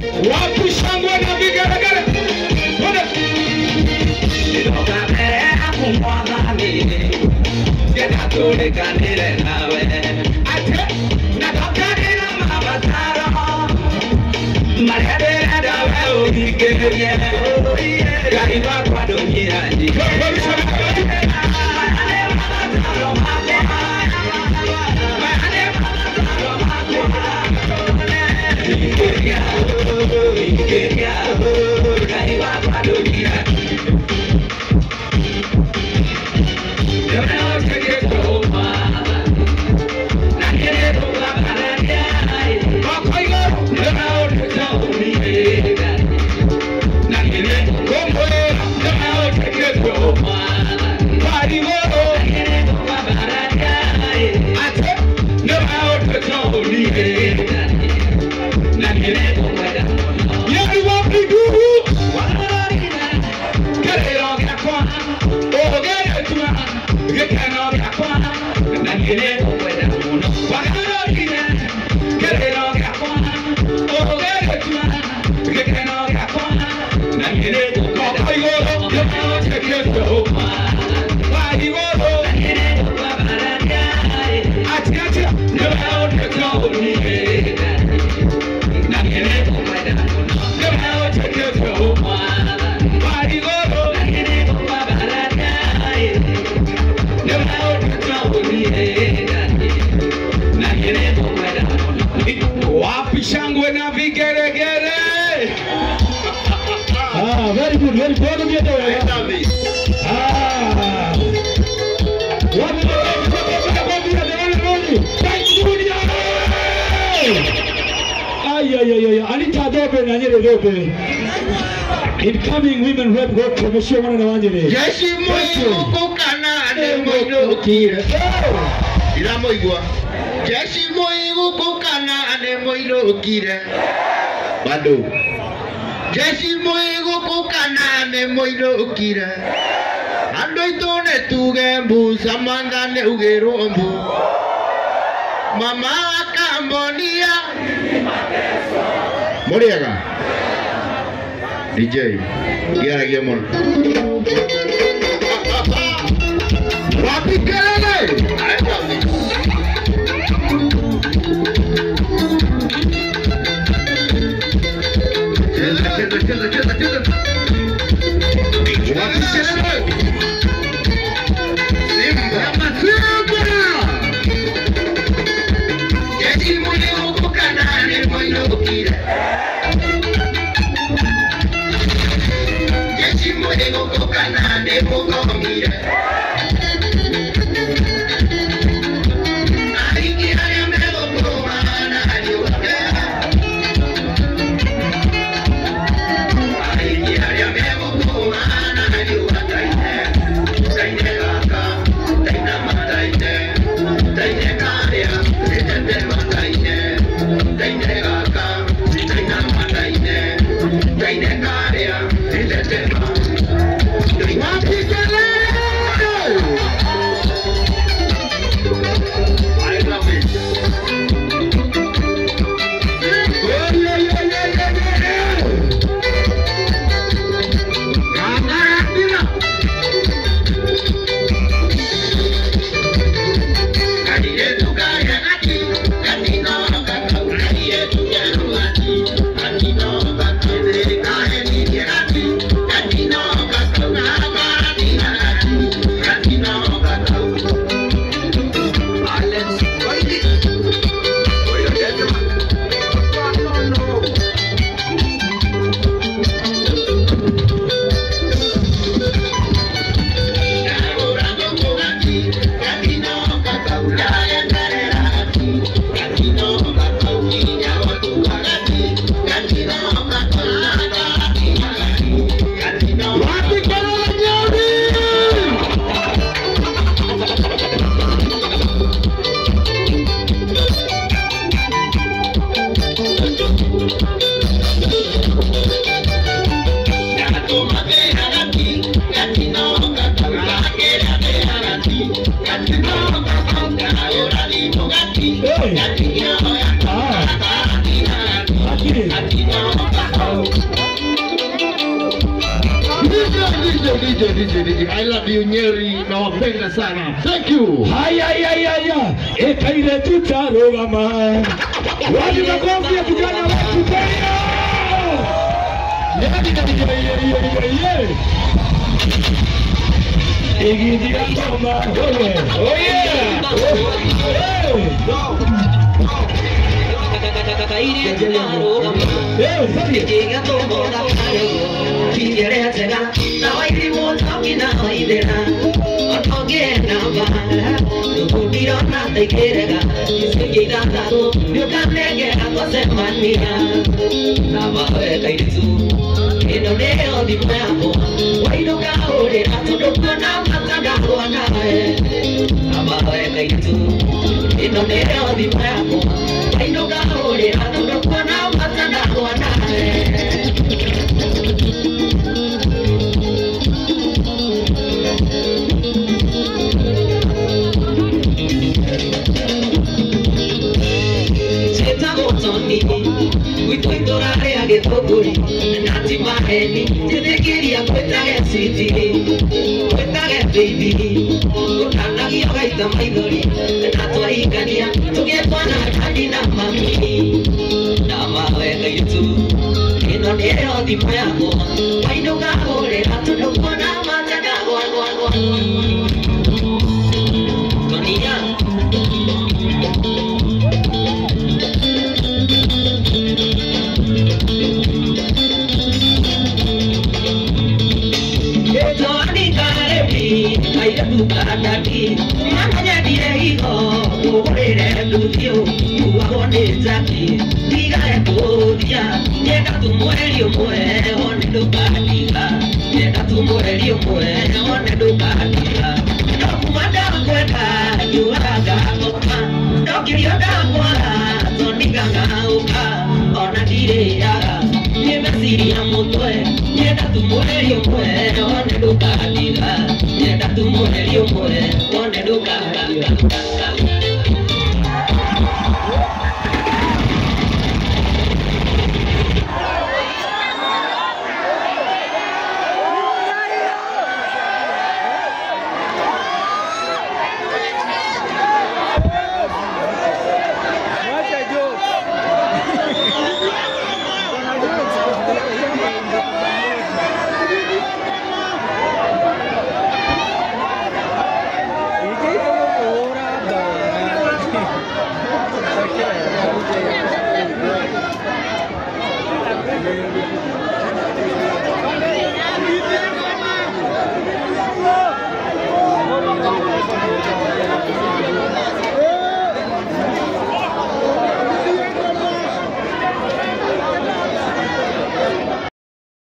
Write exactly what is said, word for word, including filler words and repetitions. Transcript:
Wapi shangwe na vigelegele? Bwana. Nitoka mbele hapo mwana mimi. Geta tole kanile nawe. Ate natoka nina mabatara. Marebe dawe unikeye. Kaiba kwa dunia ni. Wapi shangwe na vigelegele? Ah, very good, very good. What do you do? Ah. What do you do? Ay, ay, ay, ay. Anita dobe na nyere dobe. Incoming women rep group commission wana na wanjere. Jeshi moyo kukana ne moyo kire. Ila moyo. Jeshi moyo kukana ne moyo kire. Bado. Jeshi moyo kukana ne moyo kire. Ando itone tuge mbu samanga ne ugero mbu. Mama Cambodia. Moriaga. D J. Giara Giamon. Wapi kelele? Cheza cheza cheza cheza cheza. Wapi kelele? Simba Simba. Jeshi moyo kukana ne moyo kire. Jeshi moyo kukana ne moyo kire. Ati D J, D J, D J. I love you Nyeri, nawapenda sana. Thank you. Haya haya haya. Eka ile tutarogama. Wapi makofi ya vijana wetu tena? Yadi yadi yadi yadi yadi. Igidi ngoma. Oh yeah. Nenda tu muerio mwe, one duka.